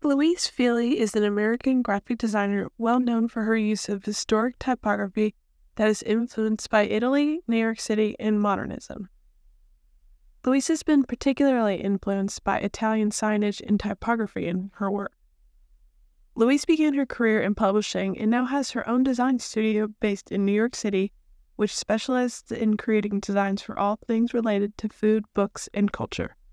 Louise Fili is an American graphic designer well known for her use of historic typography that is influenced by Italy, New York City, and modernism. Louise has been particularly influenced by Italian signage and typography in her work. Louise began her career in publishing and now has her own design studio based in New York City, which specializes in creating designs for all things related to food, books, and culture.